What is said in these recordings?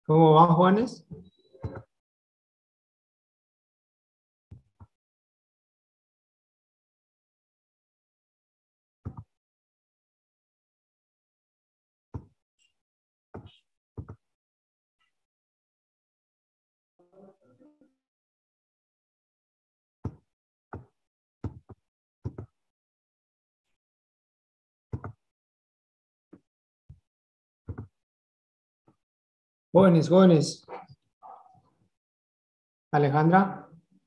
¿Cómo van, Juanes? Jóvenes, jóvenes. Alejandra.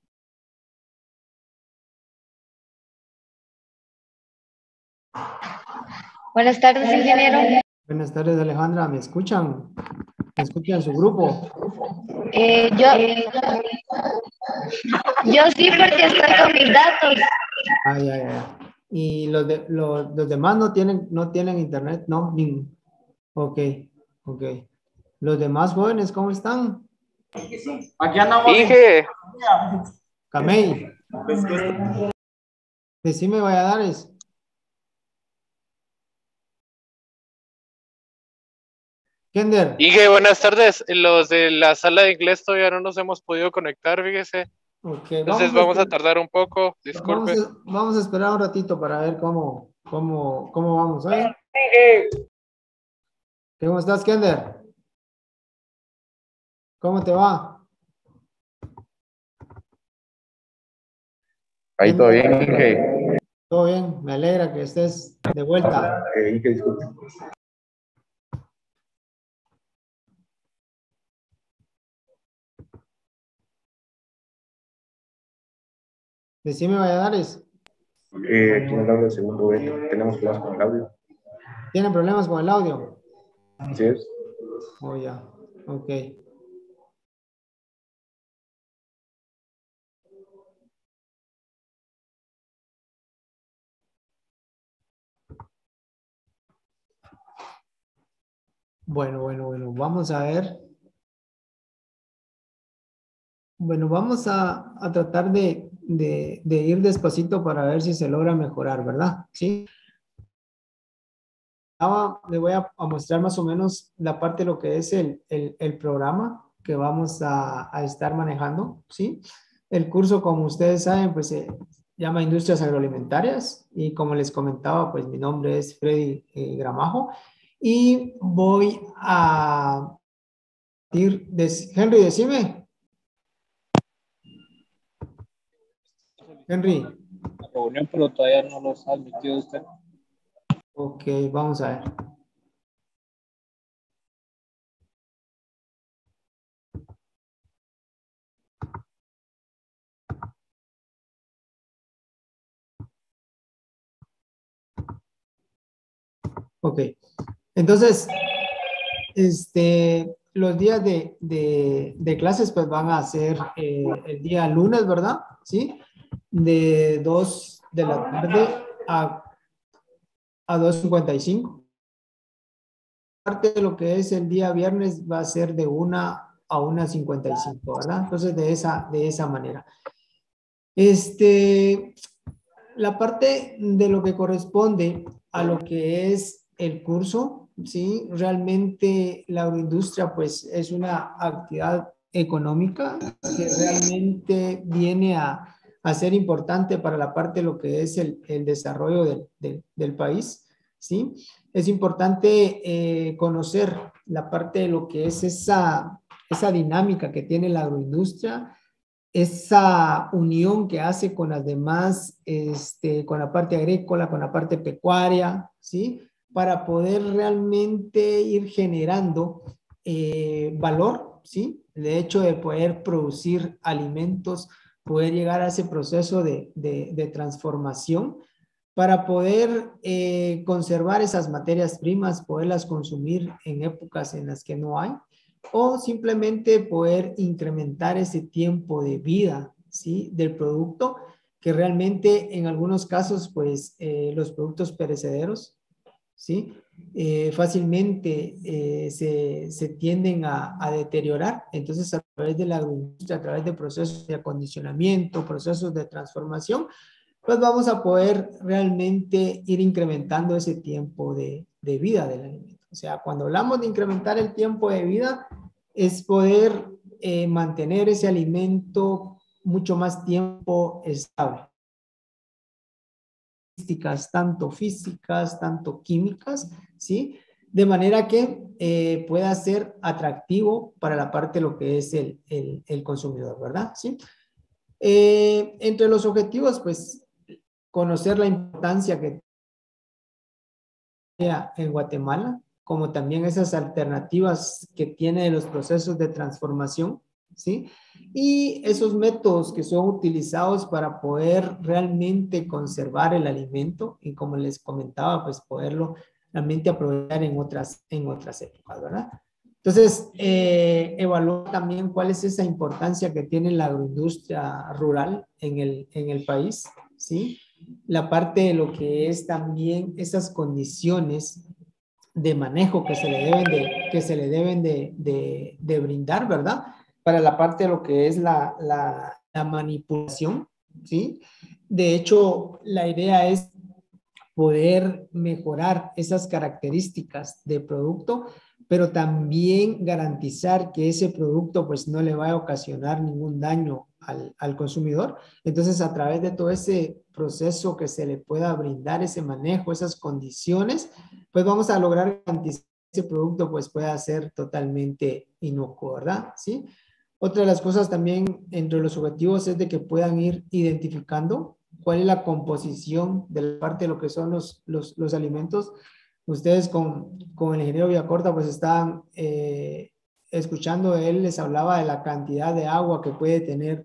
Buenas tardes, ingeniero. Buenas tardes, Alejandra. ¿Me escuchan? ¿Me escuchan su grupo? Yo sí, porque estoy con mis datos. Ay, ay, ay. ¿Y los demás no tienen internet? No, ok, ok. ¿Los demás jóvenes cómo están? Aquí andamos. Inge, Camey, decime Valladares. Kender. Inge, buenas tardes. Los de la sala de inglés todavía no nos hemos podido conectar, fíjese. Ok, Entonces vamos a tardar un poco, disculpe. Vamos a esperar un ratito para ver cómo vamos. ¿Eh? ¿Cómo estás, Kender? ¿Cómo te va? Ahí todo bien, Inge. Todo bien, me alegra que estés de vuelta. Inge, disculpe. Decime Valladares. Aquí nos habla el segundo Beto. Tenemos problemas con el audio. ¿Tienen problemas con el audio? Así es. Oh, ya, ok. Bueno, vamos a ver. Bueno, vamos a tratar de ir despacito para ver si se logra mejorar, ¿verdad? Sí. Ahora le voy a mostrar más o menos la parte de lo que es el programa que vamos a estar manejando, ¿sí? El curso, como ustedes saben, pues se llama Industrias Agroalimentarias y como les comentaba, pues mi nombre es Freddy Gramajo y voy a ir, Henry, decime. Henry. La reunión, pero todavía no los ha admitido usted. Ok, vamos a ver. Ok, entonces, los días de clases pues van a ser el día lunes, ¿verdad? ¿Sí? De 2 de la tarde a 2:55. Parte de lo que es el día viernes va a ser de 1 a 1:55, ¿verdad? Entonces, de esa manera. La parte de lo que corresponde a lo que es el curso, ¿sí? Realmente la agroindustria pues es una actividad económica que realmente viene a ser importante para la parte de lo que es el desarrollo del país, ¿sí? Es importante conocer la parte de lo que es esa dinámica que tiene la agroindustria, esa unión que hace con las demás, con la parte agrícola, con la parte pecuaria, ¿sí? Para poder realmente ir generando valor, ¿sí? De hecho de poder producir alimentos, poder llegar a ese proceso de transformación para poder conservar esas materias primas, poderlas consumir en épocas en las que no hay, o simplemente poder incrementar ese tiempo de vida, ¿sí? Del producto, que realmente en algunos casos, pues, los productos perecederos, ¿sí? Fácilmente se tienden a deteriorar. Entonces, a través de la agroindustria, a través de procesos de acondicionamiento, procesos de transformación, pues vamos a poder realmente ir incrementando ese tiempo de vida del alimento. O sea, cuando hablamos de incrementar el tiempo de vida, es poder mantener ese alimento mucho más tiempo estable. Tanto físicas, tanto químicas, ¿sí? De manera que pueda ser atractivo para la parte de lo que es el consumidor, ¿verdad? ¿Sí? Entre los objetivos, pues, conocer la importancia que tiene en Guatemala, como también esas alternativas que tiene los procesos de transformación, ¿sí? Y esos métodos que son utilizados para poder realmente conservar el alimento y, como les comentaba, pues poderlo realmente aprovechar en otras épocas, ¿verdad? Entonces, evaluar también cuál es esa importancia que tiene la agroindustria rural en el país, ¿sí? La parte de lo que es también esas condiciones de manejo que se le deben de brindar, ¿verdad? Para la parte de lo que es la manipulación, ¿sí? De hecho, la idea es poder mejorar esas características de producto, pero también garantizar que ese producto pues no le va a ocasionar ningún daño al consumidor. Entonces, a través de todo ese proceso que se le pueda brindar, ese manejo, esas condiciones, pues vamos a lograr garantizar que ese producto pues pueda ser totalmente inocuo, ¿verdad? ¿Sí? Otra de las cosas también entre los objetivos es de que puedan ir identificando cuál es la composición de la parte de lo que son los alimentos. Ustedes con el ingeniero Villacorta pues estaban escuchando, él les hablaba de la cantidad de agua que puede tener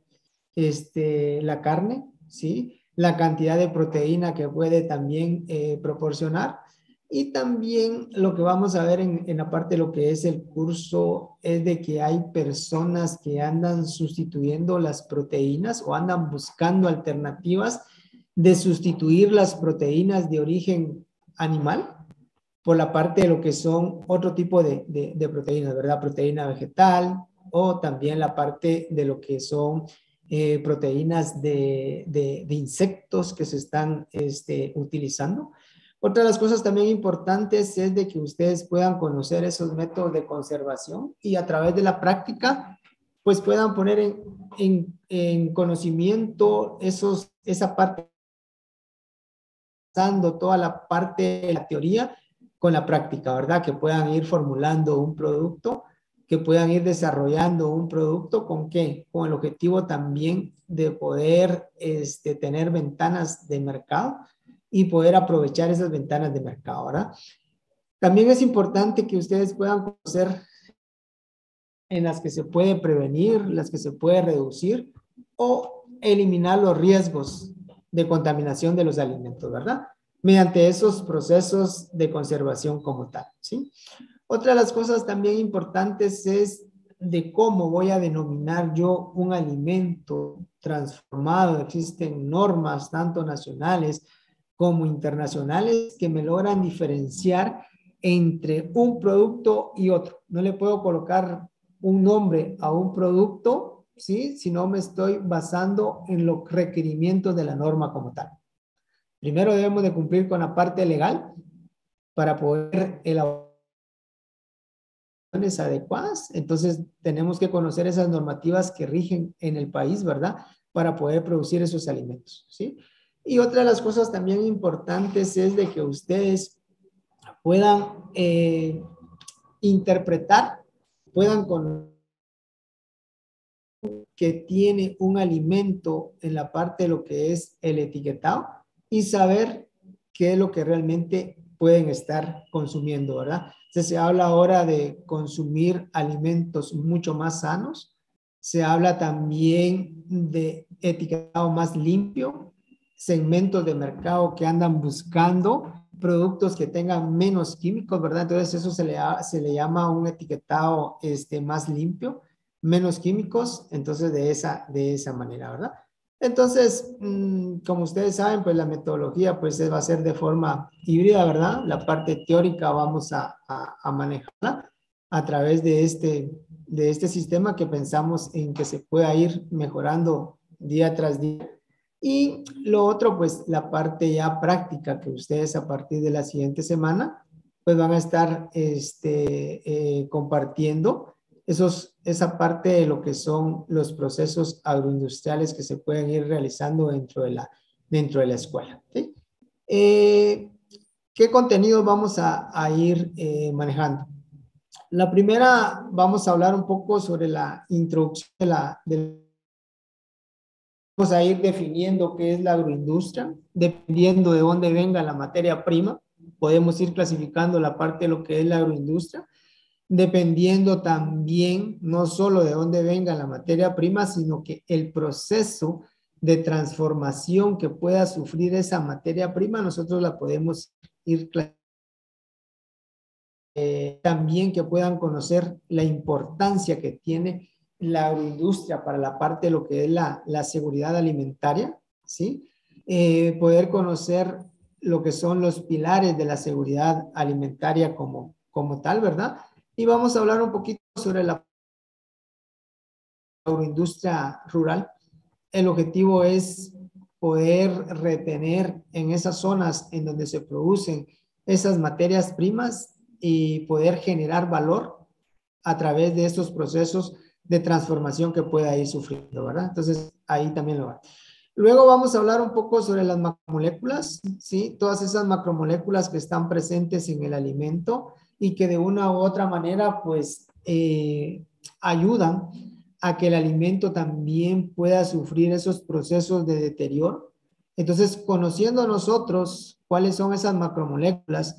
la carne, ¿sí? La cantidad de proteína que puede también proporcionar. Y también lo que vamos a ver en la parte de lo que es el curso es de que hay personas que andan sustituyendo las proteínas o andan buscando alternativas de sustituir las proteínas de origen animal por la parte de lo que son otro tipo de proteínas, ¿verdad? Proteína vegetal o también la parte de lo que son proteínas de insectos que se están utilizando. Otra de las cosas también importantes es de que ustedes puedan conocer esos métodos de conservación y a través de la práctica, pues puedan poner en conocimiento esa parte, dando toda la parte de la teoría con la práctica, ¿verdad? Que puedan ir formulando un producto, que puedan ir desarrollando un producto, ¿con qué? Con el objetivo también de poder tener ventanas de mercado y poder aprovechar esas ventanas de mercado, ¿verdad? También es importante que ustedes puedan conocer en las que se puede prevenir, las que se puede reducir o eliminar los riesgos de contaminación de los alimentos, ¿verdad? Mediante esos procesos de conservación como tal, ¿sí? Otra de las cosas también importantes es de cómo voy a denominar yo un alimento transformado. Existen normas tanto nacionales como internacionales que me logran diferenciar entre un producto y otro. No le puedo colocar un nombre a un producto, ¿sí? Si no me estoy basando en los requerimientos de la norma como tal. Primero debemos de cumplir con la parte legal para poder elaborar adecuadas. Entonces tenemos que conocer esas normativas que rigen en el país, ¿verdad? Para poder producir esos alimentos, ¿sí? Y otra de las cosas también importantes es de que ustedes puedan interpretar, puedan conocer que tiene un alimento en la parte de lo que es el etiquetado y saber qué es lo que realmente pueden estar consumiendo, ¿verdad? Entonces, se habla ahora de consumir alimentos mucho más sanos, se habla también de etiquetado más limpio, segmentos de mercado que andan buscando productos que tengan menos químicos, ¿verdad? Entonces, eso se le llama un etiquetado más limpio, menos químicos, entonces de esa manera, ¿verdad? Entonces, como ustedes saben, pues la metodología pues va a ser de forma híbrida, ¿verdad? La parte teórica vamos a manejarla a través de este sistema que pensamos en que se pueda ir mejorando día tras día. Y lo otro, pues la parte ya práctica que ustedes a partir de la siguiente semana, pues van a estar compartiendo esa parte de lo que son los procesos agroindustriales que se pueden ir realizando dentro de la escuela. ¿Sí? ¿Qué contenidos vamos a ir manejando? La primera, vamos a hablar un poco sobre la introducción vamos a ir definiendo qué es la agroindustria, dependiendo de dónde venga la materia prima. Podemos ir clasificando la parte de lo que es la agroindustria, dependiendo también no solo de dónde venga la materia prima, sino que el proceso de transformación que pueda sufrir esa materia prima, nosotros la podemos ir también que puedan conocer la importancia que tiene la agroindustria para la parte de lo que es la seguridad alimentaria, ¿sí? Poder conocer lo que son los pilares de la seguridad alimentaria como tal, ¿verdad? Y vamos a hablar un poquito sobre la agroindustria rural. El objetivo es poder retener en esas zonas en donde se producen esas materias primas y poder generar valor a través de estos procesos de transformación que pueda ir sufriendo, ¿verdad? Entonces, ahí también lo va. Luego vamos a hablar un poco sobre las macromoléculas, ¿sí? Todas esas macromoléculas que están presentes en el alimento y que de una u otra manera, pues, ayudan a que el alimento también pueda sufrir esos procesos de deterioro. Entonces, conociendo nosotros cuáles son esas macromoléculas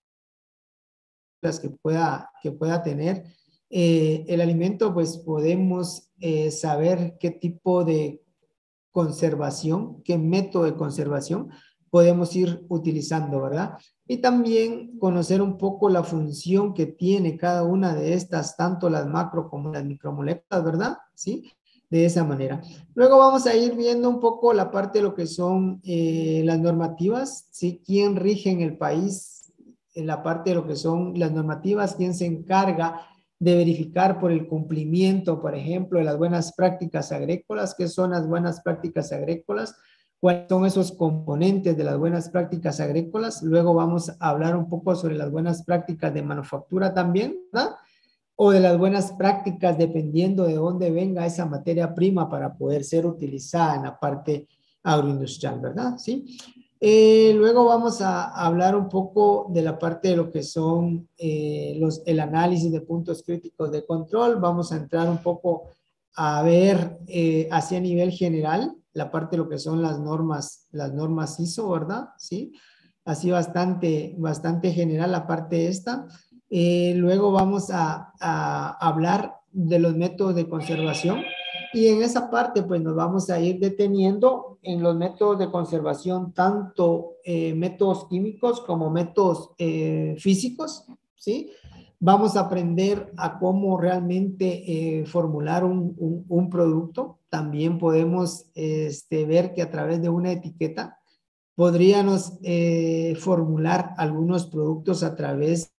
que pueda tener el alimento, pues podemos saber qué tipo de conservación, qué método de conservación podemos ir utilizando, ¿verdad? Y también conocer un poco la función que tiene cada una de estas, tanto las macro como las micromoléculas, ¿verdad? ¿Sí? De esa manera. Luego vamos a ir viendo un poco la parte de lo que son las normativas, ¿sí? ¿Quién rige en el país en la parte de lo que son las normativas? ¿Quién se encarga de verificar por el cumplimiento, por ejemplo, de las buenas prácticas agrícolas? ¿Qué son las buenas prácticas agrícolas? ¿Cuáles son esos componentes de las buenas prácticas agrícolas? Luego vamos a hablar un poco sobre las buenas prácticas de manufactura también, ¿verdad? O de las buenas prácticas dependiendo de dónde venga esa materia prima para poder ser utilizada en la parte agroindustrial, ¿verdad? ¿Sí? Luego vamos a hablar un poco de la parte de lo que son el análisis de puntos críticos de control. Vamos a entrar un poco a ver hacia nivel general la parte de lo que son las normas ISO, ¿verdad? Sí, así bastante general la parte esta. Luego vamos a hablar de los métodos de conservación. Y en esa parte, pues nos vamos a ir deteniendo en los métodos de conservación, tanto métodos químicos como métodos físicos, ¿sí? Vamos a aprender a cómo realmente formular un producto. También podemos ver que a través de una etiqueta podríamos formular algunos productos a través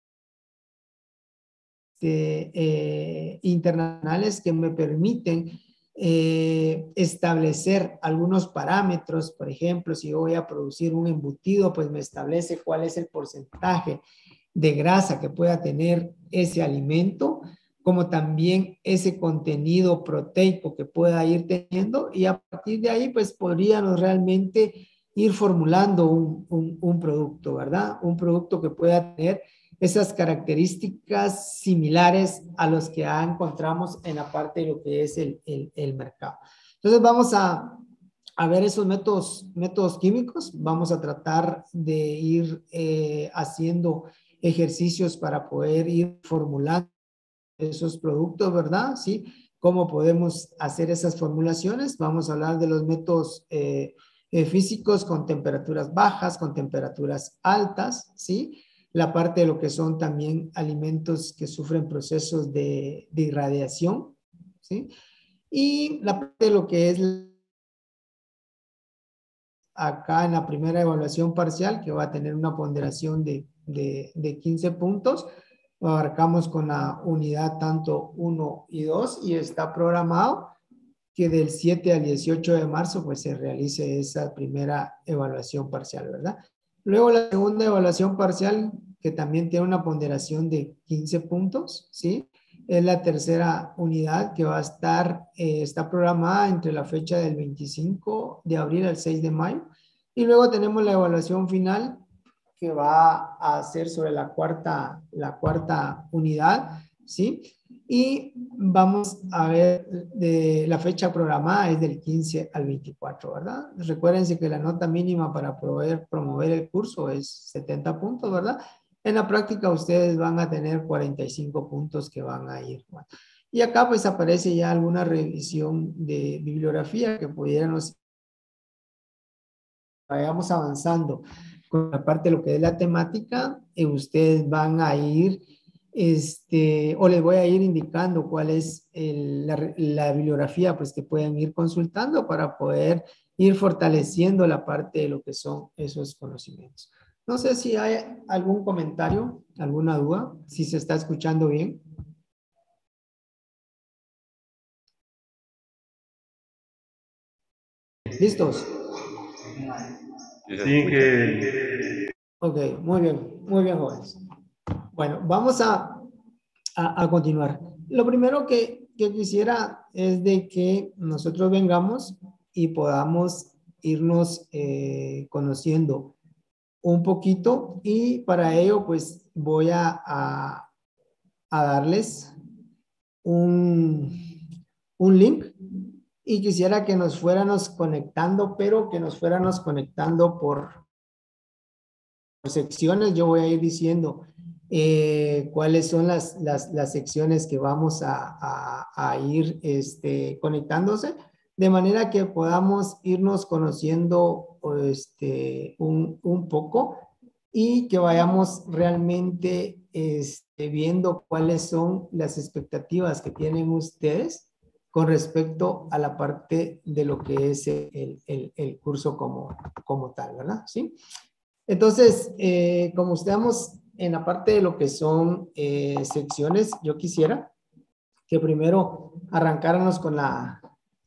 de internacionales que me permiten establecer algunos parámetros. Por ejemplo, si yo voy a producir un embutido, pues me establece cuál es el porcentaje de grasa que pueda tener ese alimento, como también ese contenido proteico que pueda ir teniendo, y a partir de ahí pues podríamos realmente ir formulando un producto, ¿verdad? Un producto que pueda tener esas características similares a los que ya encontramos en la parte de lo que es el mercado. Entonces vamos a ver esos métodos químicos. Vamos a tratar de ir haciendo ejercicios para poder ir formulando esos productos, ¿verdad? ¿Sí? ¿Cómo podemos hacer esas formulaciones? Vamos a hablar de los métodos físicos con temperaturas bajas, con temperaturas altas, ¿sí? La parte de lo que son también alimentos que sufren procesos de irradiación, ¿sí? Y la parte de lo que es acá en la primera evaluación parcial, que va a tener una ponderación de 15 puntos, lo abarcamos con la unidad tanto 1 y 2 y está programado que del 7 al 18 de marzo pues se realice esa primera evaluación parcial, ¿verdad? Luego la segunda evaluación parcial, que también tiene una ponderación de 15 puntos, ¿sí? Es la tercera unidad que va a estar, está programada entre la fecha del 25 de abril al 6 de mayo. Y luego tenemos la evaluación final que va a ser sobre la cuarta unidad, ¿sí? Y vamos a ver, de la fecha programada es del 15 al 24, ¿verdad? Recuérdense que la nota mínima para poder promover el curso es 70 puntos, ¿verdad? En la práctica ustedes van a tener 45 puntos que van a ir. Bueno, y acá pues aparece ya alguna revisión de bibliografía que pudiéramos vayamos avanzando con la parte de lo que es la temática, y ustedes van a ir, o les voy a ir indicando cuál es la bibliografía pues que pueden ir consultando para poder ir fortaleciendo la parte de lo que son esos conocimientos. No sé si hay algún comentario, alguna duda, si se está escuchando bien. ¿Listos? Sí, que Ok, muy bien, jóvenes. Bueno, vamos a continuar. Lo primero que quisiera es de que nosotros vengamos y podamos irnos conociendo un poquito, y para ello pues voy a darles un link, y quisiera que nos fuéramos conectando, pero que nos fuéramos conectando por secciones. Yo voy a ir diciendo cuáles son las secciones que vamos a ir conectándose, de manera que podamos irnos conociendo un poco, y que vayamos realmente viendo cuáles son las expectativas que tienen ustedes con respecto a la parte de lo que es el curso como tal, ¿verdad? ¿Sí? Entonces, como estamos en la parte de lo que son secciones, yo quisiera que primero arrancáramos con la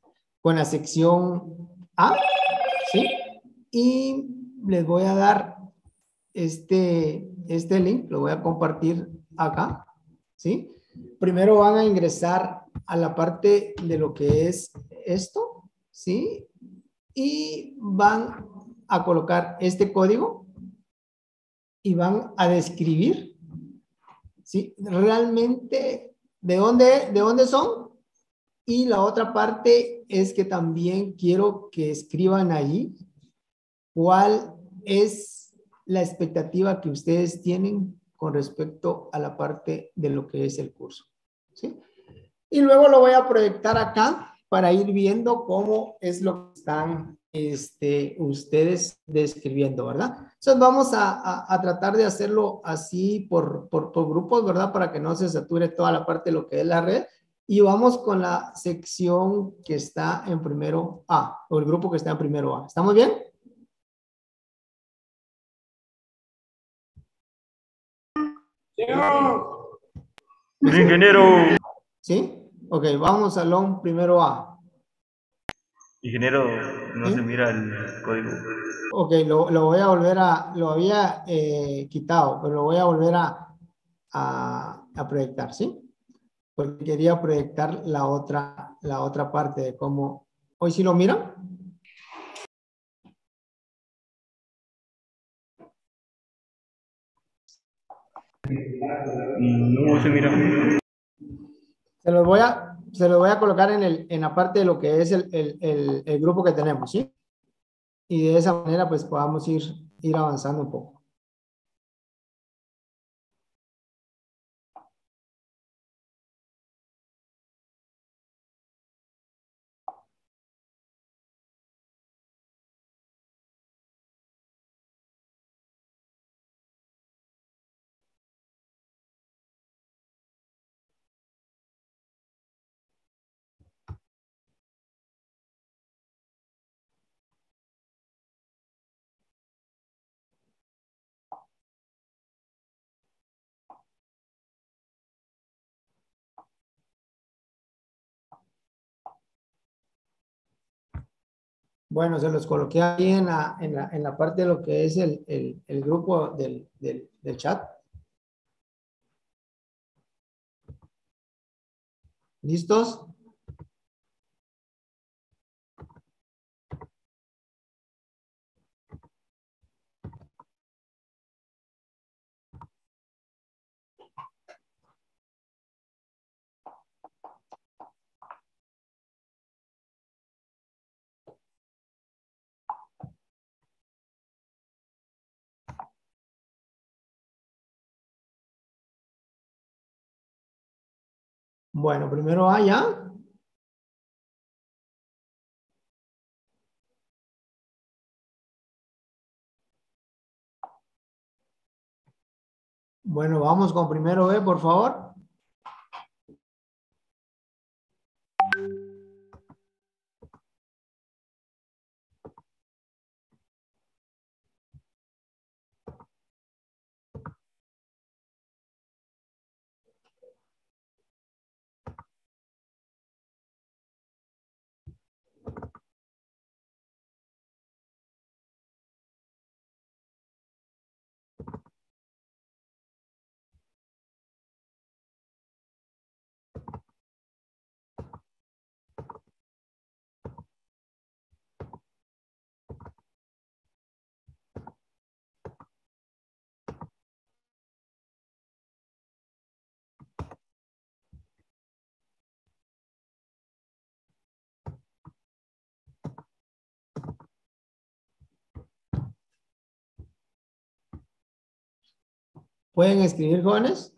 sección A, ¿sí? Y les voy a dar este link, lo voy a compartir acá, ¿sí? Primero van a ingresar a la parte de lo que es esto, ¿sí? Y van a colocar este código y van a describir, ¿sí? Realmente de dónde son. Y la otra parte es que también quiero que escriban allí cuál es la expectativa que ustedes tienen con respecto a la parte de lo que es el curso, ¿sí? Y luego lo voy a proyectar acá para ir viendo cómo es lo que están ustedes describiendo, ¿verdad? Entonces vamos a tratar de hacerlo así por grupos, ¿verdad? Para que no se sature toda la parte de lo que es la red. Y vamos con la sección que está en primero A, o el grupo que está en primero A. ¿Estamos bien? ingeniero. ¿Sí? Ok, vamos al salón primero A. Ingeniero, no ¿Sí? se mira el código. Ok, lo voy a volver lo había quitado, pero lo voy a volver a proyectar, ¿sí? Porque quería proyectar la otra parte de cómo. ¿Hoy sí lo miran? No se mira. Se los voy a colocar en la parte de lo que es el grupo que tenemos, ¿sí? Y de esa manera pues podamos ir avanzando un poco. Bueno, se los coloqué ahí en la parte de lo que es el grupo del chat. ¿Listos? Bueno, primero A ya. Bueno, vamos con primero B, por favor. ¿Pueden escribir, jóvenes?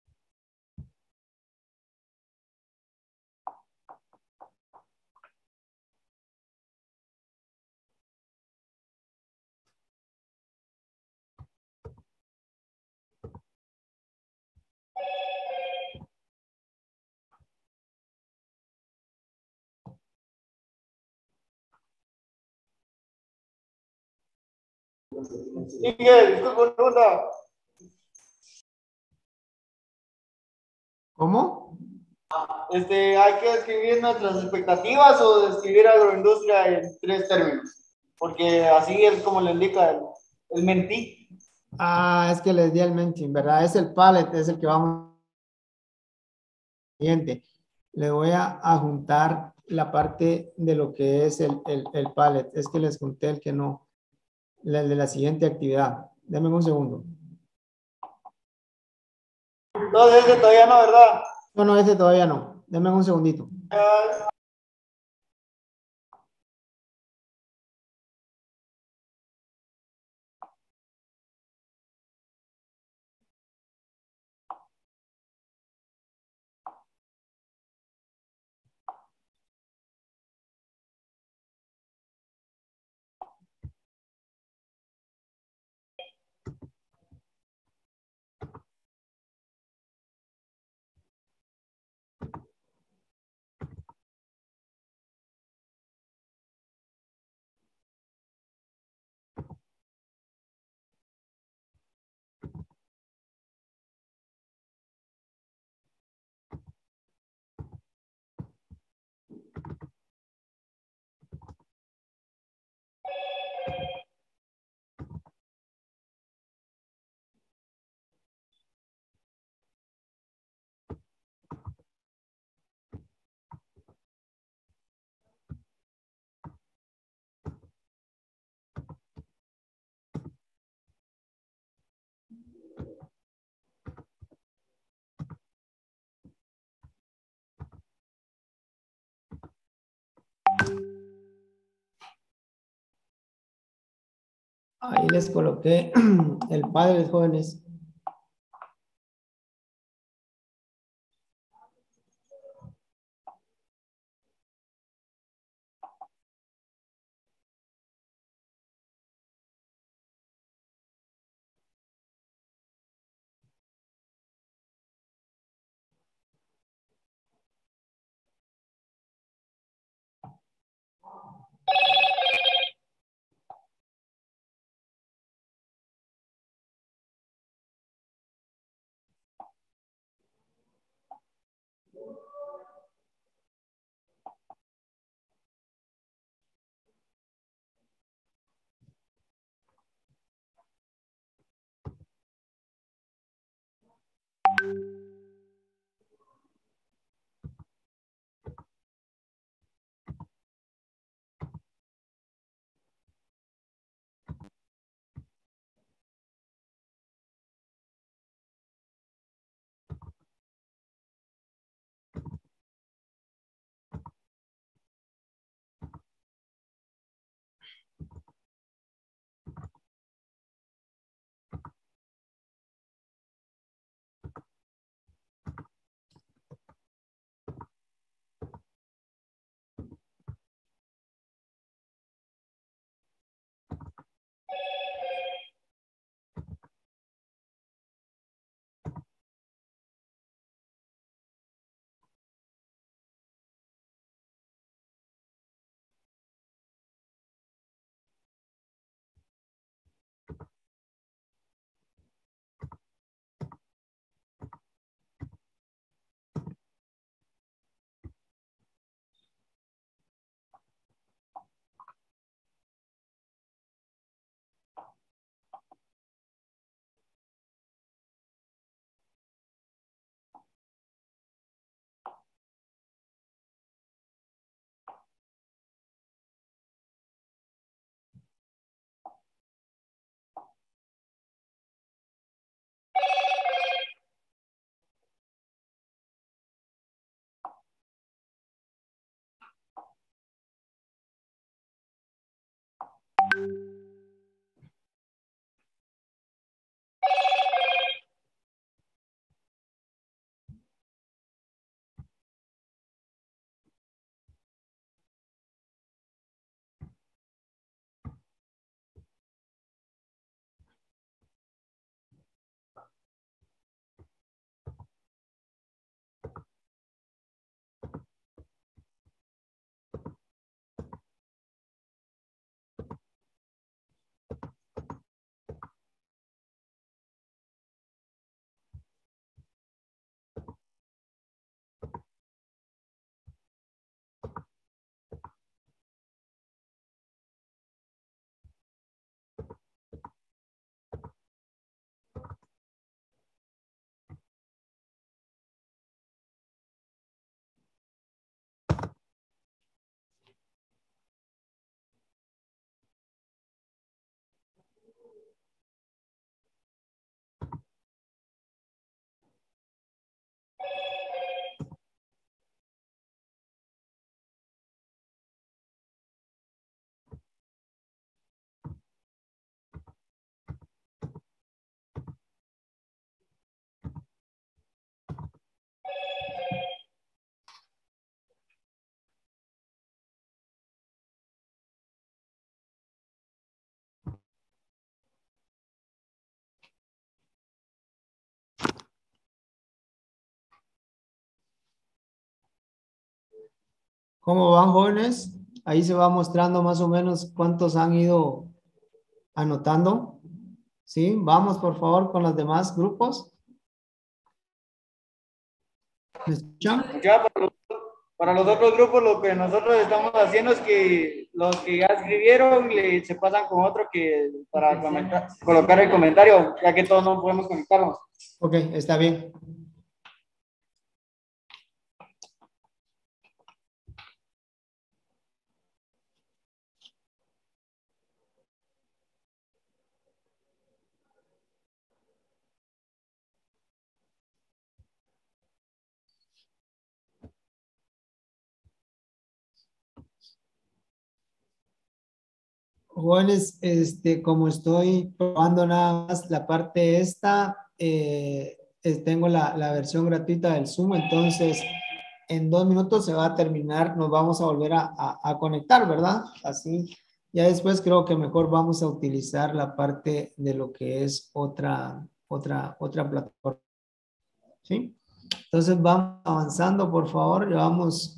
¿Cómo? Hay que describir nuestras expectativas o describir agroindustria en 3 términos, porque así es como le indica el mentí. Ah, es que les di el mention, ¿verdad? Es el palette, es el que vamos. Siguiente. Le voy a juntar la parte de lo que es el palette. Es que les junté el que no, el de la siguiente actividad. Denme un segundo. Entonces, ese todavía no, ¿verdad? No, no, ese todavía no. Denme un segundito. Ahí les coloqué el padre de jóvenes. ¿Cómo van, jóvenes? Ahí se va mostrando más o menos cuántos han ido anotando. ¿Sí? Vamos, por favor, con los demás grupos. ¿Me escuchan? Ya para los otros grupos lo que nosotros estamos haciendo es que los que ya escribieron se pasan con otro que para colocar el comentario, ya que todos no podemos conectarnos. Ok, está bien. Jóvenes, como estoy probando nada más la parte esta, tengo la versión gratuita del Zoom, entonces en 2 minutos se va a terminar, nos vamos a volver a conectar, ¿verdad? Así, ya después creo que mejor vamos a utilizar la parte de lo que es otra plataforma, ¿sí? Entonces vamos avanzando, por favor, llevamos...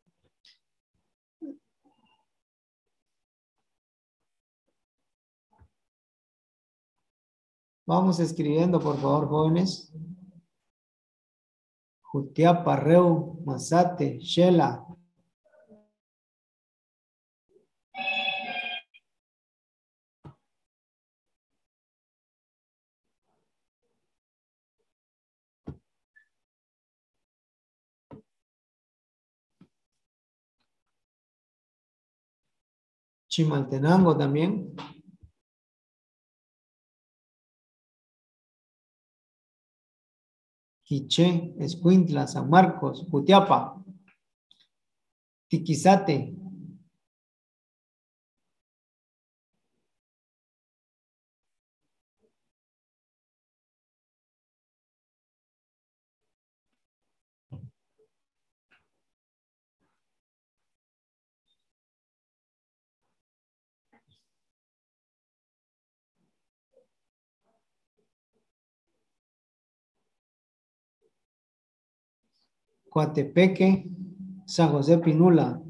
Vamos escribiendo, por favor, jóvenes. Jutiapa, Reu, Mazate, Shela. Chimaltenango también. Quiché, Escuintla, San Marcos, Jutiapa, Tiquizate, Coatepeque, San José Pinula,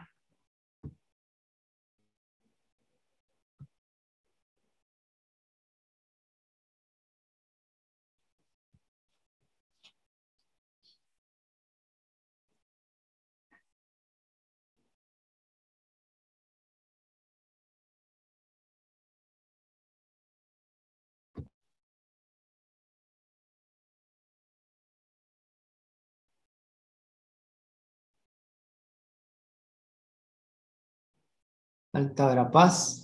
Alta Verapaz,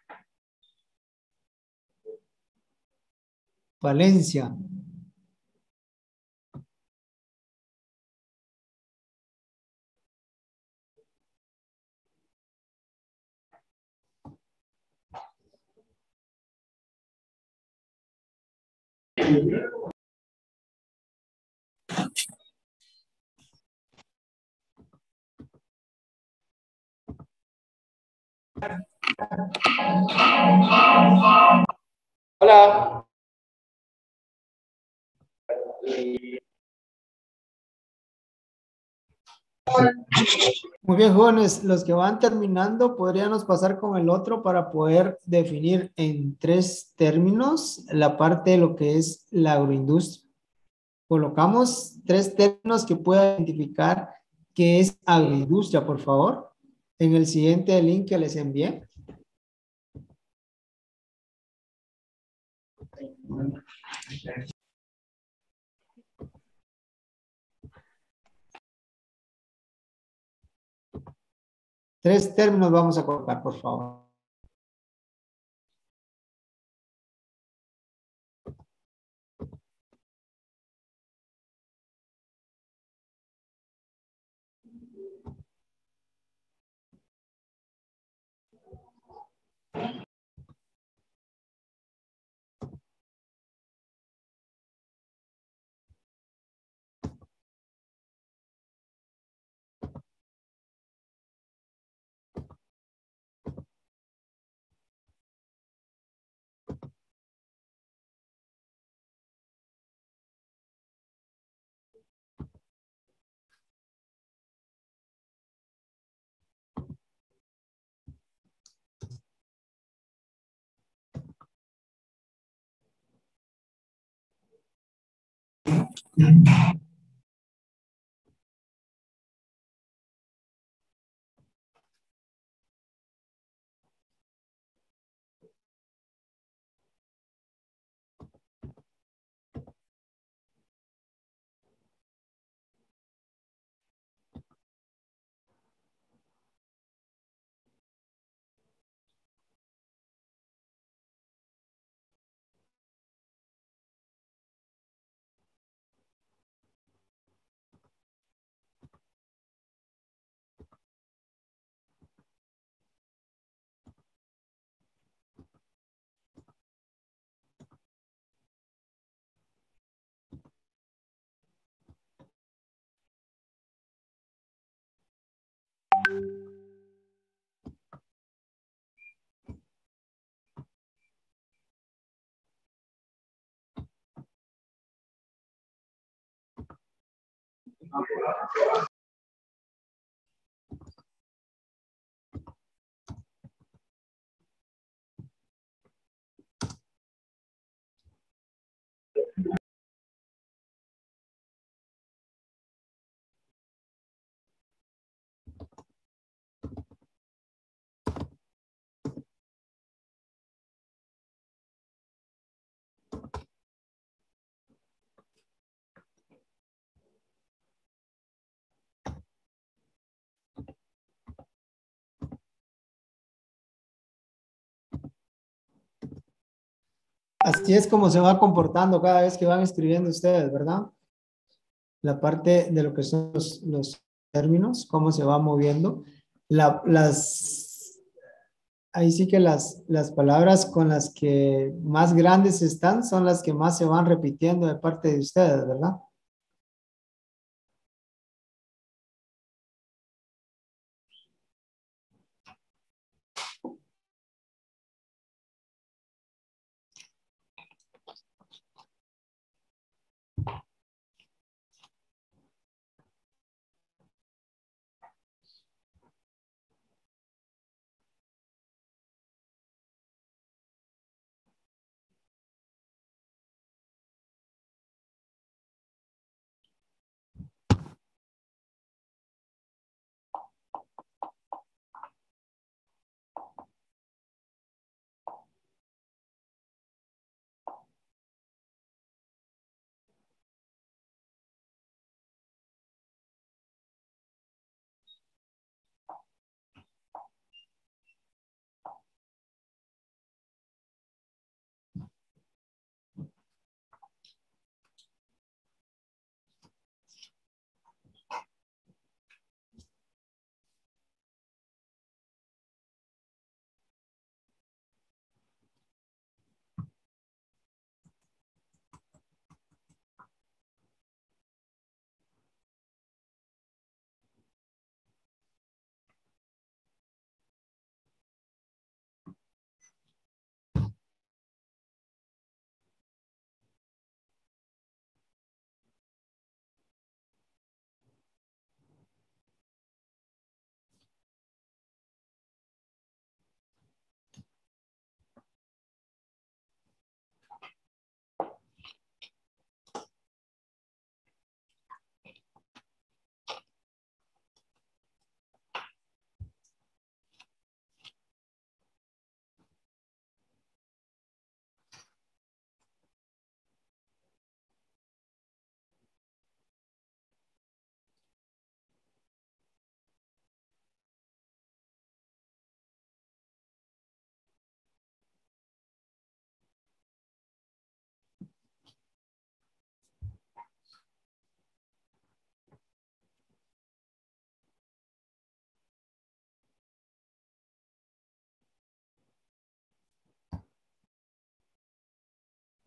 Valencia, Hola. Muy bien, jóvenes, los que van terminando, podríamos pasar con el otro para poder definir en 3 términos la parte de lo que es la agroindustria. Colocamos 3 términos que pueda identificar qué es agroindustria, por favor, en el siguiente link que les envié. Tres términos vamos a colocar, por favor. Así es como se va comportando cada vez que van escribiendo ustedes, ¿verdad? La parte de lo que son los términos, cómo se va moviendo. Ahí sí que las palabras con las que más grandes están son las que más se van repitiendo de parte de ustedes, ¿verdad?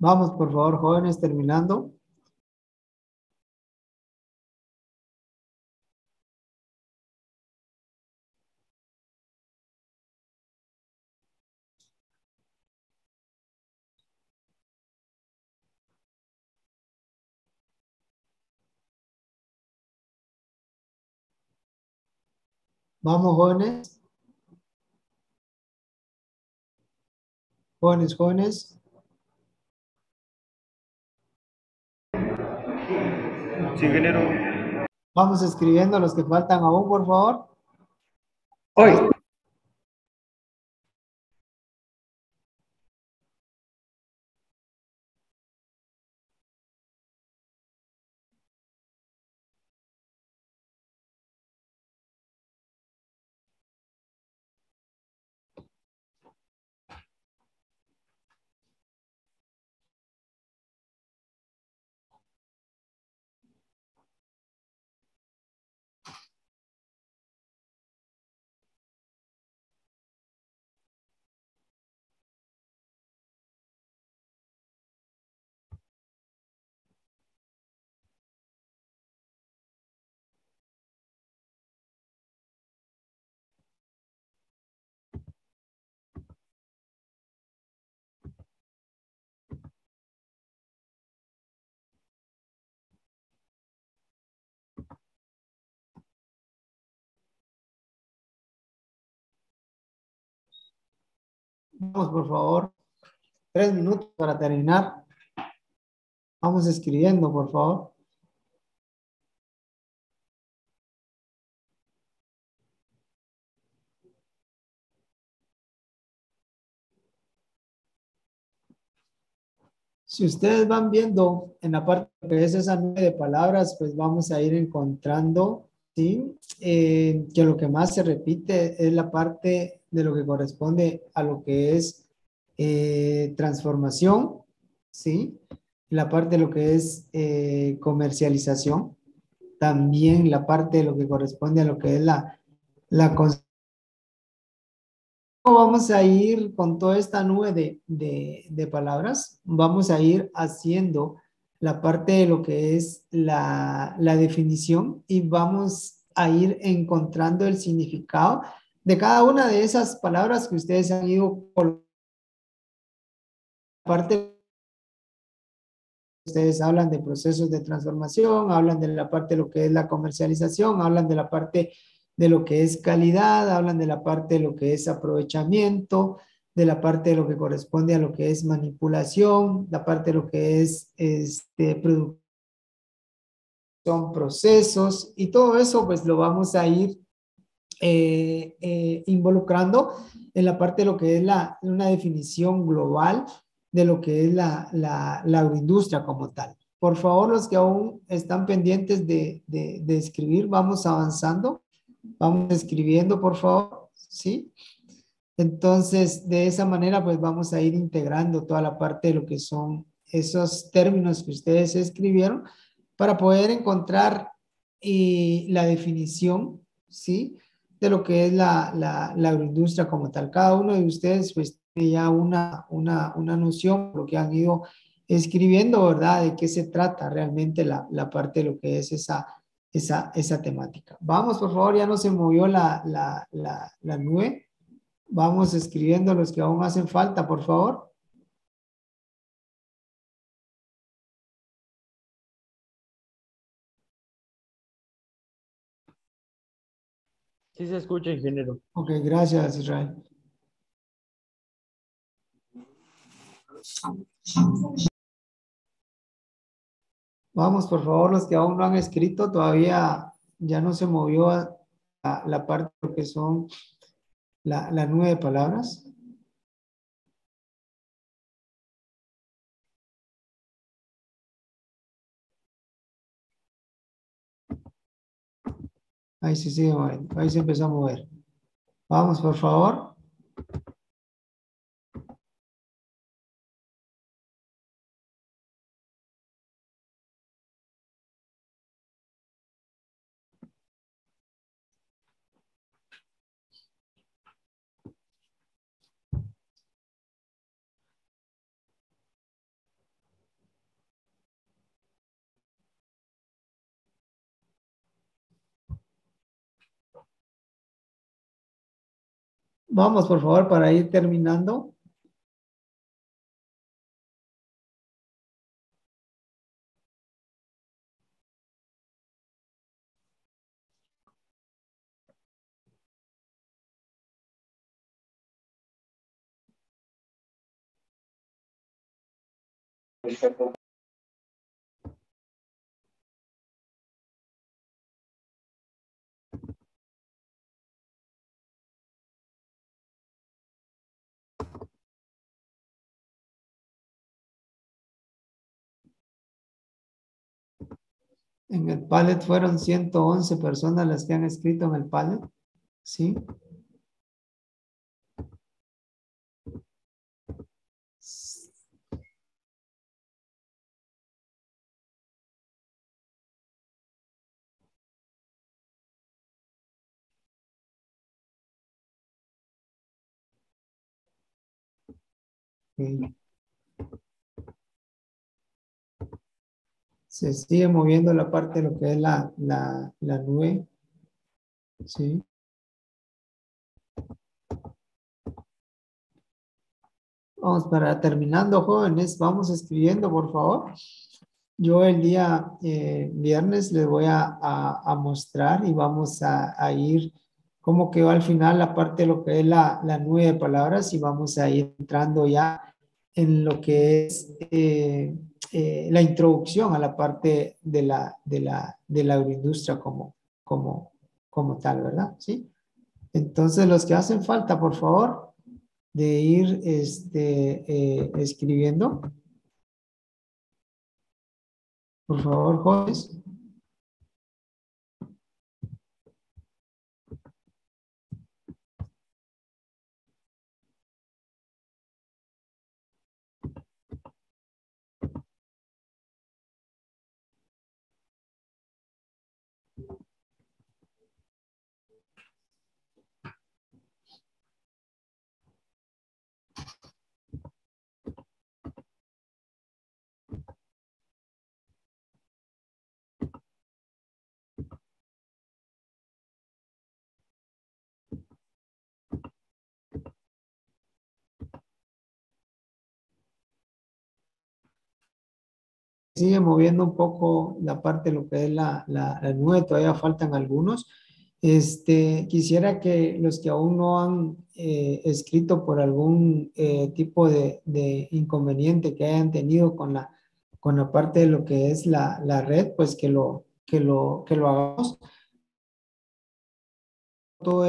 Vamos, por favor, jóvenes, terminando. Vamos, jóvenes. Jóvenes, jóvenes. Sí, ingeniero. Vamos escribiendo los que faltan aún, por favor. Hoy. Vamos, por favor. 3 minutos para terminar. Vamos escribiendo, por favor. Si ustedes van viendo en la parte que es esa nube de palabras, pues vamos a ir encontrando, ¿sí? Que lo que más se repite es la parte de lo que corresponde a lo que es transformación, ¿sí? La parte de lo que es comercialización, también la parte de lo que corresponde a lo que es la vamos a ir con toda esta nube de palabras, vamos a ir haciendo la parte de lo que es la definición y vamos a ir encontrando el significado de cada una de esas palabras que ustedes han ido por parte. Ustedes hablan de procesos de transformación, hablan de la parte de lo que es la comercialización, hablan de la parte de lo que es calidad, hablan de la parte de lo que es aprovechamiento, de la parte de lo que corresponde a lo que es manipulación, la parte de lo que es producción, procesos y todo eso pues lo vamos a ir involucrando en la parte de lo que es una definición global de lo que es la agroindustria como tal. Por favor, los que aún están pendientes de escribir, vamos avanzando, vamos escribiendo, por favor, ¿sí? Entonces, de esa manera, pues vamos a ir integrando toda la parte de lo que son esos términos que ustedes escribieron para poder encontrar la definición, ¿sí? De lo que es la agroindustria como tal. Cada uno de ustedes, pues, tiene ya una noción de lo que han ido escribiendo, ¿verdad? De qué se trata realmente la parte de lo que es esa temática. Vamos, por favor, ya no se movió la nube. Vamos escribiendo los que aún hacen falta, por favor. Sí se escucha, ingeniero. Ok, gracias, Israel. Vamos, por favor, los que aún no han escrito, todavía ya no se movió la parte de lo que son la nube de palabras. Ahí sí sigue moviendo, ahí se empezó a mover. Vamos, por favor. Vamos, por favor, para ir terminando. En el Padlet fueron 111 personas las que han escrito en el Padlet, ¿sí? Sí. Se sigue moviendo la parte de lo que es la nube, ¿sí? Vamos para terminando, jóvenes, vamos escribiendo, por favor. Yo el día viernes les voy a mostrar y vamos a ir cómo quedó al final la parte de lo que es la nube de palabras y vamos a ir entrando ya en lo que es la introducción a la parte de la agroindustria como tal, ¿verdad? ¿Sí? Entonces, los que hacen falta, por favor, de ir escribiendo. Por favor, jóvenes. Sigue moviendo un poco la parte de lo que es la nube, todavía faltan algunos. Quisiera que los que aún no han escrito por algún tipo de inconveniente que hayan tenido con la parte de lo que es la red, pues que lo hagamos. Todo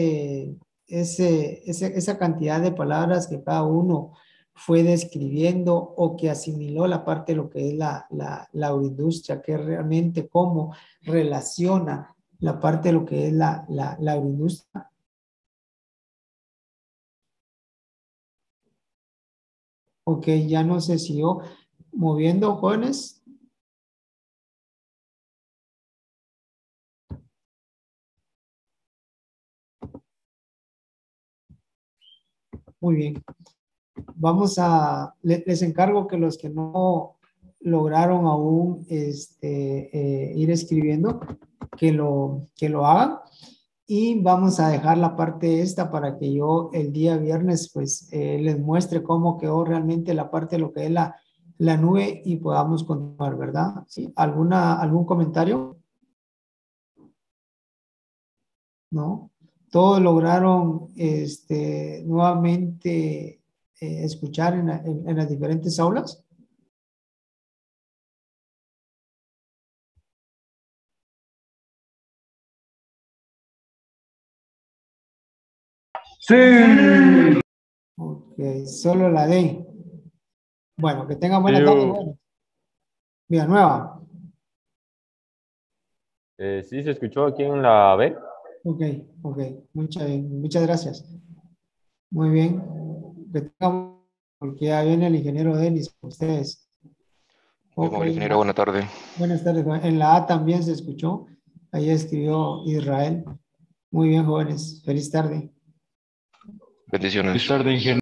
esa cantidad de palabras que cada uno fue describiendo o que asimiló la parte de lo que es la agroindustria, que realmente cómo relaciona la parte de lo que es la agroindustria. Ok, ya no se siguió moviendo, jóvenes. Muy bien. Les encargo que los que no lograron aún ir escribiendo, que lo hagan. Y vamos a dejar la parte esta para que yo el día viernes pues les muestre cómo quedó realmente la parte de lo que es la nube y podamos continuar, ¿verdad? ¿Sí? ¿Algún comentario? ¿No? Todos lograron nuevamente escuchar en las diferentes aulas. Sí. Ok, solo la D. Bueno, que tengan buena tarde. Bueno. Villanueva. Sí, se escuchó aquí en la B. Ok. Muchas gracias. Muy bien. Que tengan, porque ya viene el ingeniero Denis con ustedes. Muy Ok, bien, ingeniero, buena tarde. buenas tardes. En la A también se escuchó. Ahí escribió Israel. Muy bien, jóvenes. Feliz tarde. Bendiciones. Feliz tarde, ingeniero.